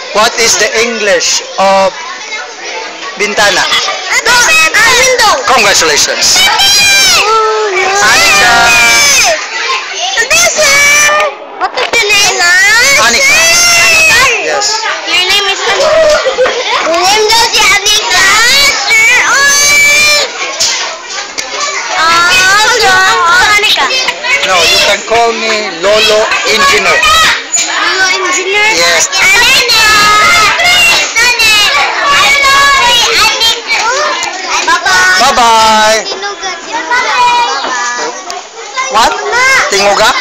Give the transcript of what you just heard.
What is the English of bintana? Window. Congratulations. Anika. What is your name? Anika. Yes. Your name is Anika. Your name is Anika. Anika. No, you can call me Lolo Engineer. Lolo Engineer? Yes. Bye-bye. What? Tinguga?